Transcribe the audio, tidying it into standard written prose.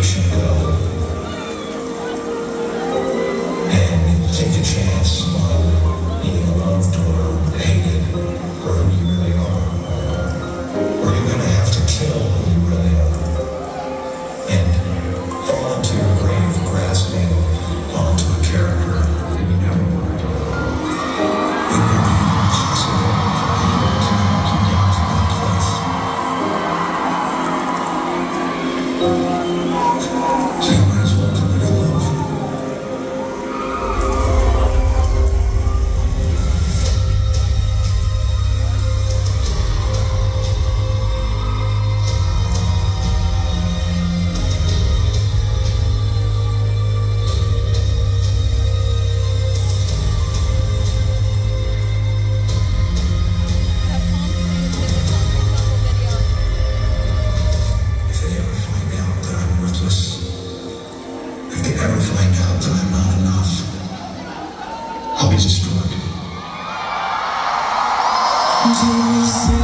push and go, and take a chance on being loved or hated for who you really are. Or you're gonna have to kill who you really are and fall into your grave grasping onto a character that you never were. It will be impossible for anyone to knock you down from that place. So you might as well do it in love. If they ever find out that I'm worthless, if they ever find out that I'm not enough, I'll be destroyed. Do you see